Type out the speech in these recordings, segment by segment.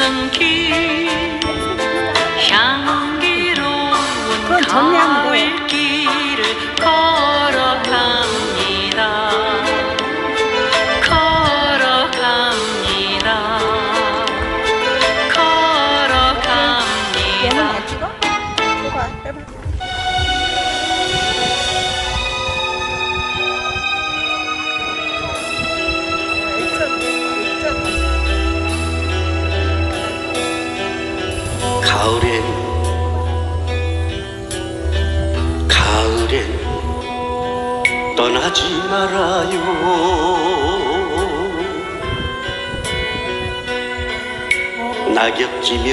오순길 향기로운 가을길을 걸어갑니다. 걸어갑니다. 걸어갑니다. 얘는 다 찍어? 해봐, 해봐. 가을엔 떠나지 말아요. 낙엽 지면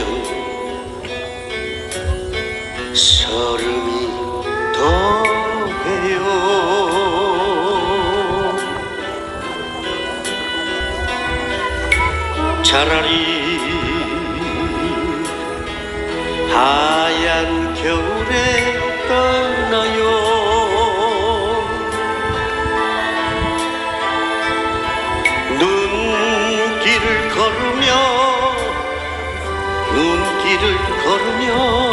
서름이 더해요. 차라리 하얀 겨울에 떠나요. 눈길을 걸으며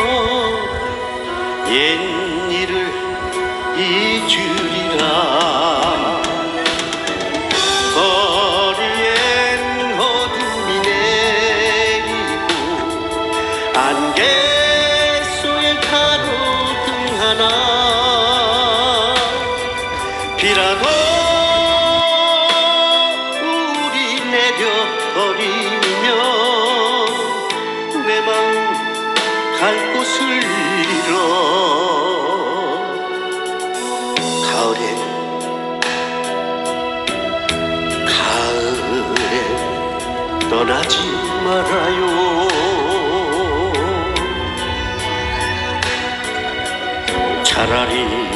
옛일을 잊으리라. 거리엔 어둠이 내리고 안개 속에 가로등 하나. 비라도 우리 내려버리며 내 마음 갈 곳을 잃어. 가을엔 떠나지 말아요. 차라리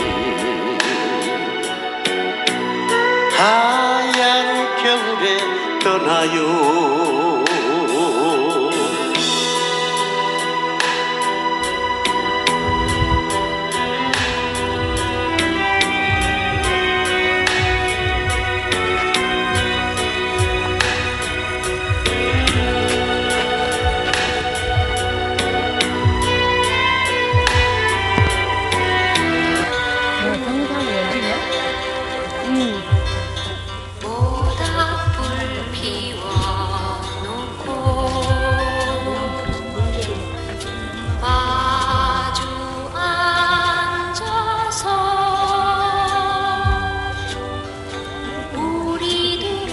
하얀 겨울에 떠나요. 모닥불 피워놓고 마주 앉아서 우리들의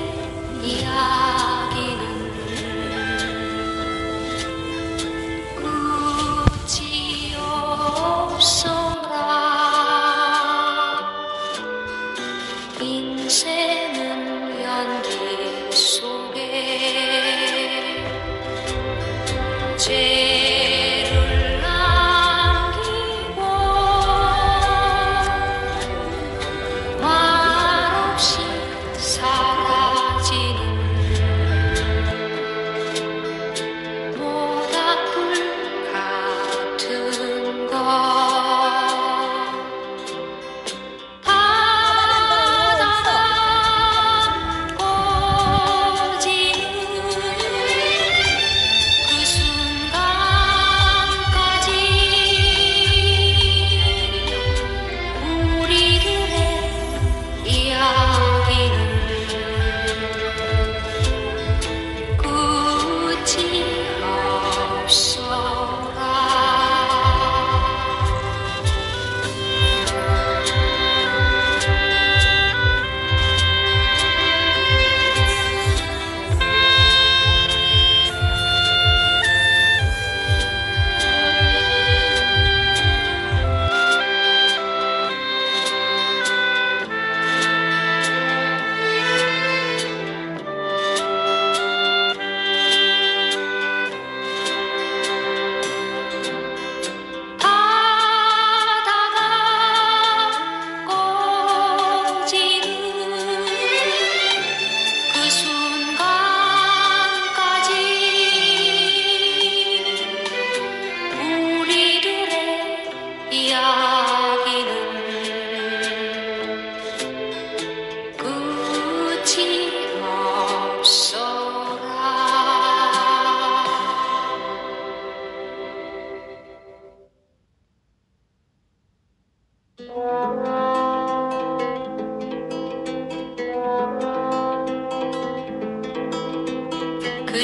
이야기는 끝이 없어라. 인생은 연기 속에 죄를 남기고 말없이 사라지는 모닥불 같은 것. 그 순간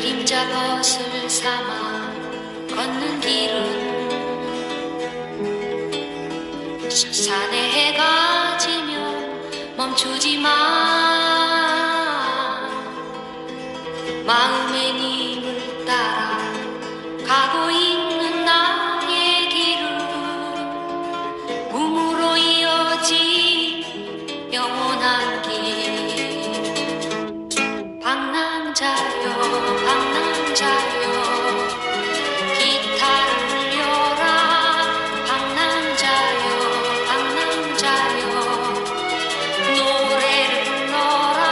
그림자 벗을 삼아 걷는 길은 산에 해가 지면 멈추지 마. 마음의 님을 따라 가고 있는 나의 길은 꿈으로 이어진 영원한 길. 방랑자여 방랑자여 기타를 울려라. 방랑자여 방랑자여 노래를 불러라.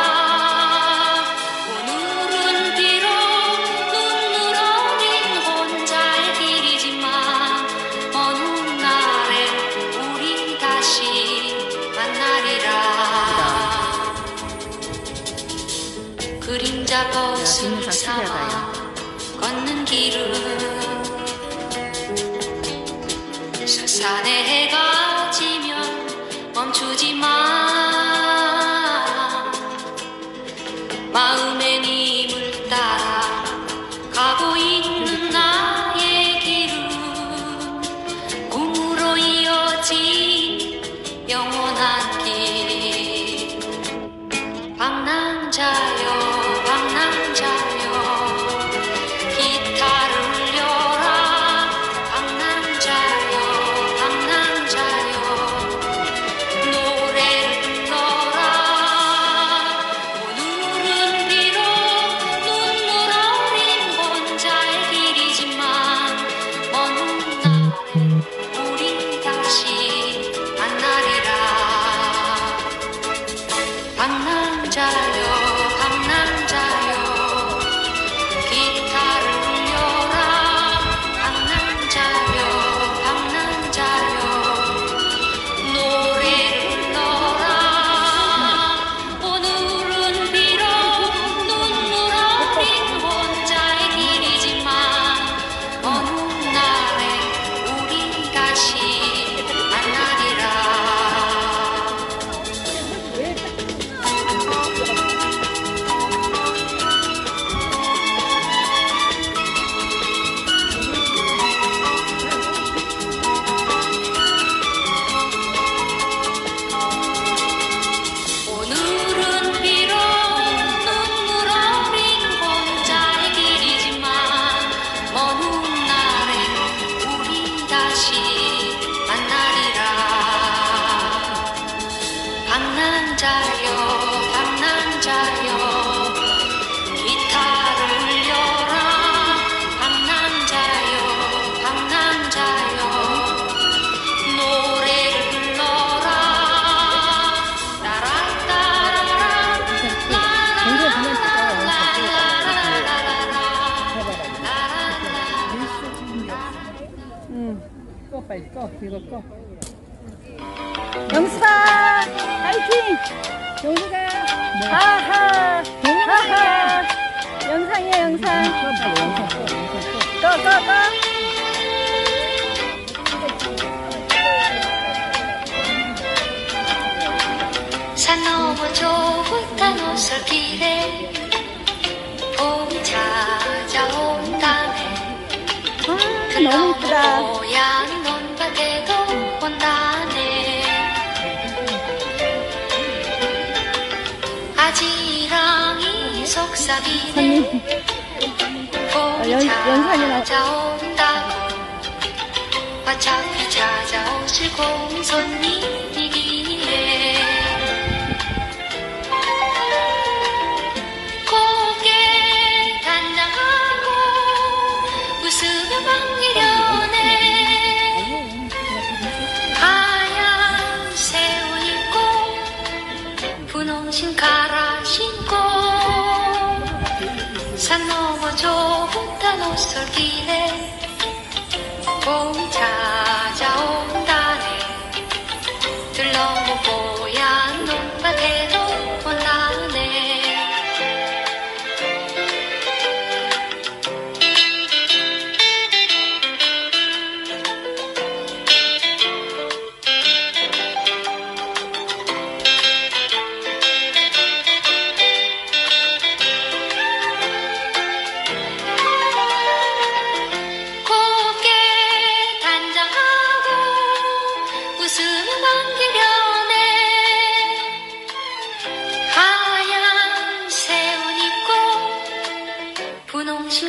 오늘은 비록 눈물 어린 혼자의 길이지만 어느 날엔 우리 다시 만나리라. 그림자 벗을 삼아 걷는 길은 서산에 해가 지면 멈추지 마. 마음의 님을 따라 가고 있는 나의 길은 꿈으로 이어진 영원한 길. 방랑자여 방랑자여 기타를 울려라. 방랑자여 방랑자여 노래를 불러라. 오늘은 비록 눈물 어린 혼자의 길이지만 어느 날에 우리 다시 만나리라. 방랑자여 방랑자여 기타를 울려라. 방랑자여 방랑자여 노래를 불러라. 오늘은 비록 눈물 어린 혼자의 길이지만 어느 날에 우리 다시 만나리라. 오늘은 비록 눈물 어린 혼자의 길이지만 어느 날엔 우리 다시 만나리라. 방랑자여 방랑자여 기타를 울려라. 방랑자여 방랑자여 노래를 불러라. 따라따라라 꺼 빨리 꺼 이거 꺼. 영수가 파이팅. 영수가 하하 하하 영상이야 영상. 꺼 꺼 꺼. 산 넘어 좁은 오솔길에 봄이 찾아온다네. 너무 이쁘다. 고향 논밭에도 온다네. 아지랑이 속삭이네. 봄이 연상이 나와. 찾아온다고. 어차피 찾아오실 공손님이기에 고개 단장하고 웃으며 반기려네. 하얀 새 옷 입고 분홍신 갈아 신고 산 넘어 좁은 단 오솔길에 봄이 찾아온다네. 들러보 뽀얀 논밭에도 온다네.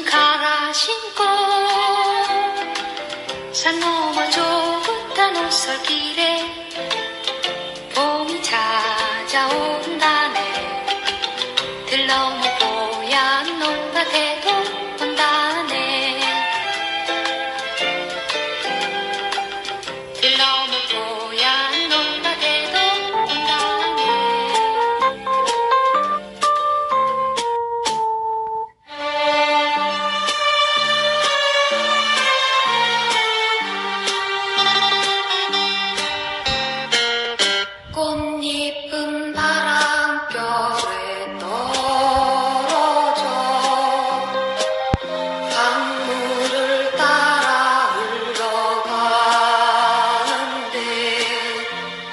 갈아 신고 산 넘어 좁은 옷솔길에 봄이 찾아온다네. 들 넘어 뽀얀 논밭에도 온다네. 들 넘어 뽀얀 논밭에도 온다네. 꽃잎은 바람결에 떨어져 강물을 따라 흘러가는데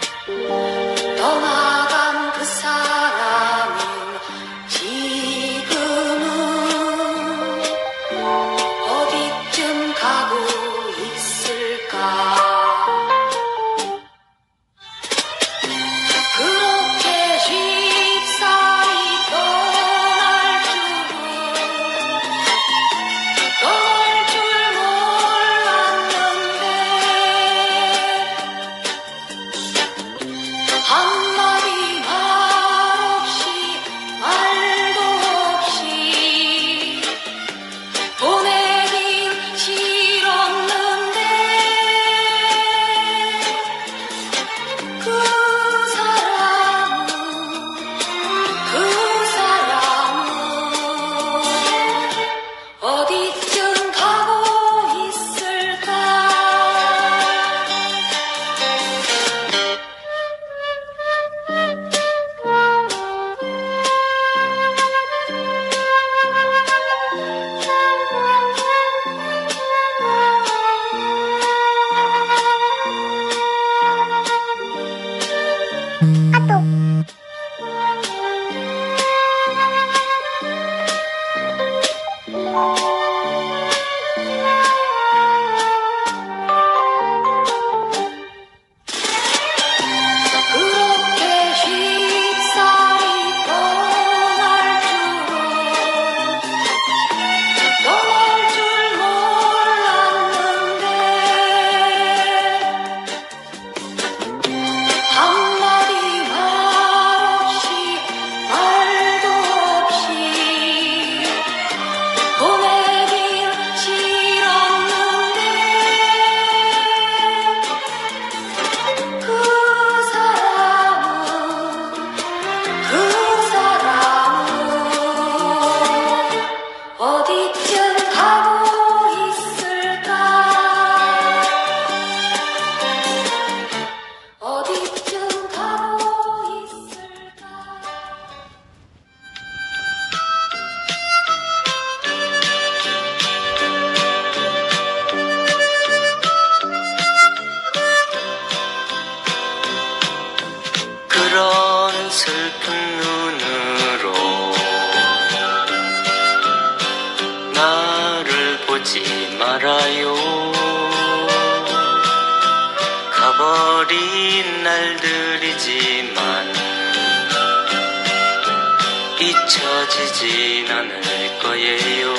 떠나간 그 사람은 지금은 어디쯤 가고 있을까. 그렇게 쉽사리 떠날 줄 몰랐는데 한마디 말 없이 말도 없이 보내긴 싫었는데 그 사람은 어디쯤 가고 있을까. 그렇게 쉽사리 떠날 줄 몰랐는데 한마디 말 없이 말도 없이 보내긴 싫었는데 그 사람은 어디쯤 가고 있을까. 어디쯤 가고 있을까. 그런 슬픈 눈으로 나를 보지 말아요. 가버린 날들이지만 잊혀지진 않을 거예요.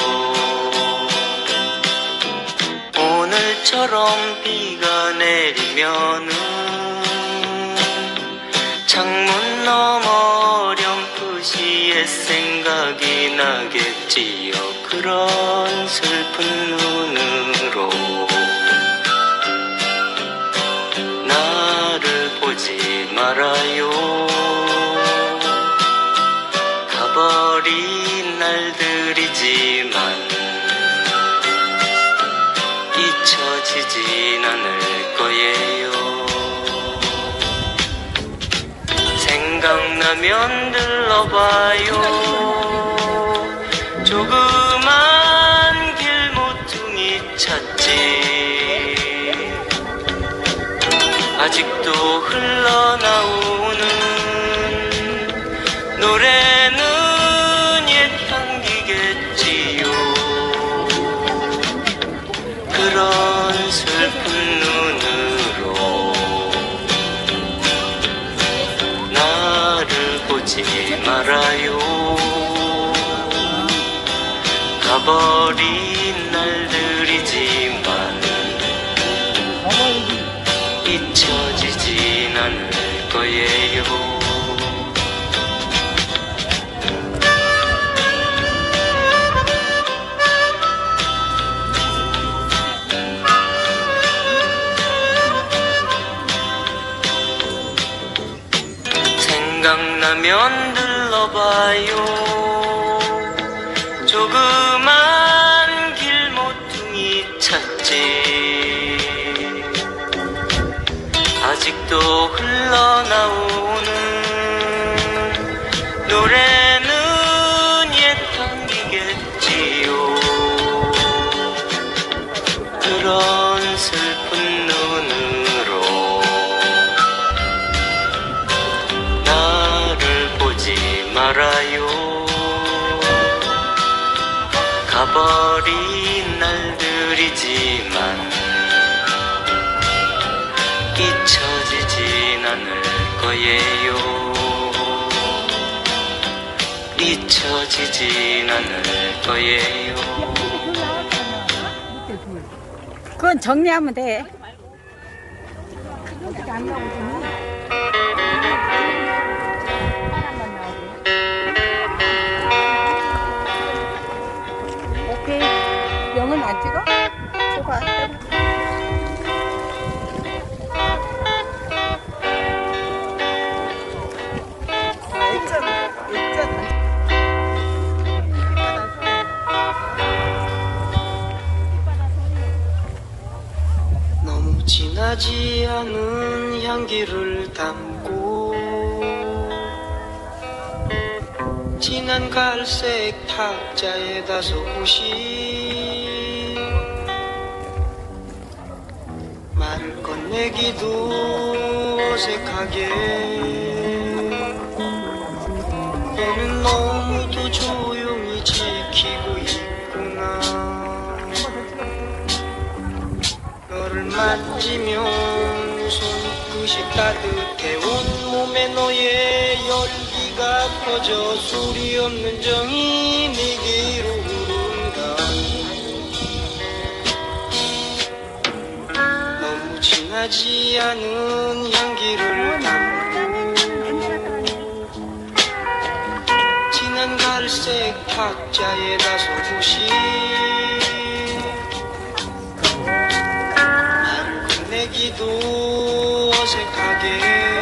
오늘처럼 비가 내리면은 창문 너머 어렴풋이 옛 생각이 나겠지요. 그런 슬픈 눈으로 나를 보지 말아요. 가버린 날들이지만 잊혀지진 않을 거예요. 생각나면 들러봐요. 조그만 길모퉁이 찾지. 아직도 흘러나오는 노래는 옛 향기겠지요. 그런 슬픈 눈으로 나를 보지 말아요. 가버린 날들이지만 잊혀지진 않을 거예요. 생각나면 들러봐요. 조그만 길모퉁이 찾지. 아직도 흘러나오는 노래는 옛 향기겠지요. 그런 슬픈 눈으로 나를 보지 말아요. 가버린 날들이지만 잊혀지진 않을 거예요. 잊혀지진 않을 거예요. 그건 정리하면 돼. 오케이. 영은 안 찍어? 줘봐. 너무 진하지 않은 향기를 담고 진한 갈색 탁자에다 서고시 말을 건네기도 어색하게 너는 너무도 조용히 지키고 있구나. 너를 만지면 손끝이 따뜻해 온몸에 너의 열기가 퍼져 소리 없는 정이 내게로 흐른다. 너무 진하지 않은 향기를 담고 진한 갈색 탁자에다 서고시 내기도 어색하게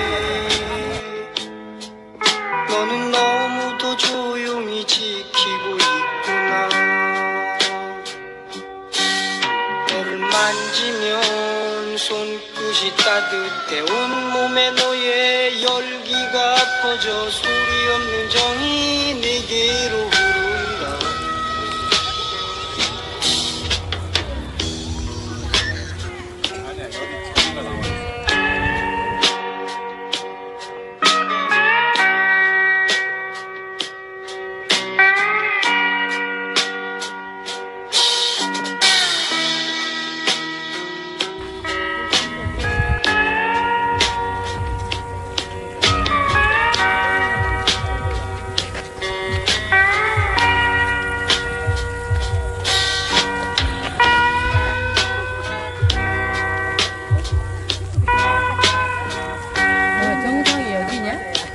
너는 너무도 조용히 지키고 있구나. 너를 만지면 손끝이 따뜻해 온몸에 너의 열기가 퍼져 소리 없는 정이 내게로 흐른다. 정상이 여기냐?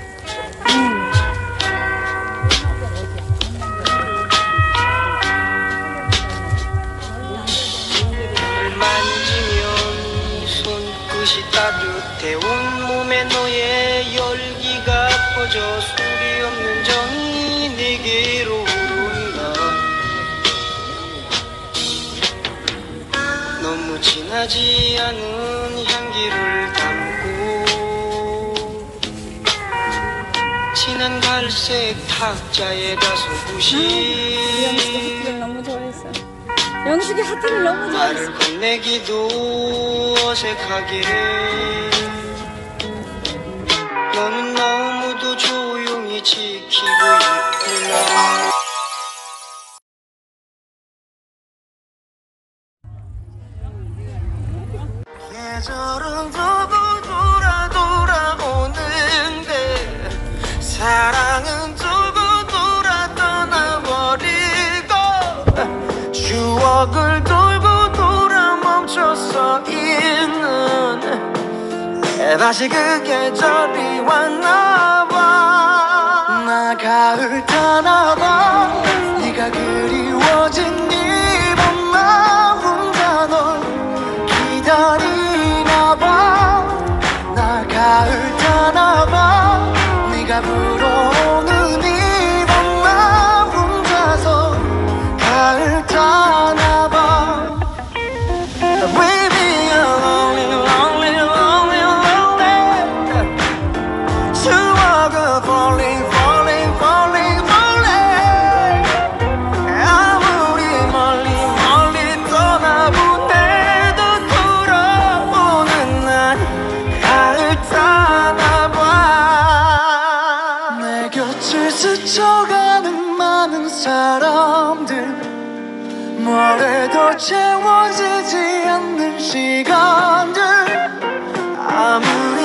널 만지면 손끝이 따뜻해 온몸에 너의 열기가 퍼져 소리 없는 정이 내게로 흐른다. 너무 진하지 않은 향기를 담고 진한 갈색 탁자에다 서고시 하트를 너무 좋아했어. 영숙이 하트를 너무 좋아했어. 말을 건네기도 어색하게 너는 너무도 조용히 지키고 있구나. 계절은 두고 돌아오는데 사랑은 두고 돌아 떠나버리고 추억을 돌고 돌아 멈춰서 있는 다시 그 계절이 왔나봐. 나 가을 타나봐. 네가 그리워진 이밤 나 혼자 널 기다리나봐. 나 가을 타나봐. 네가 불어오는 이밤 나 혼자서 가을 타나봐. Baby you're lonely lonely lonely lonely. 추억은 falling falling falling falling. 아무리 멀리 멀리 떠나보내도 돌아오는 난 가을 타나봐. 내 곁을 스쳐가는 많은 사람들, 뭐래도 채워지지 않는 시간들. 아무리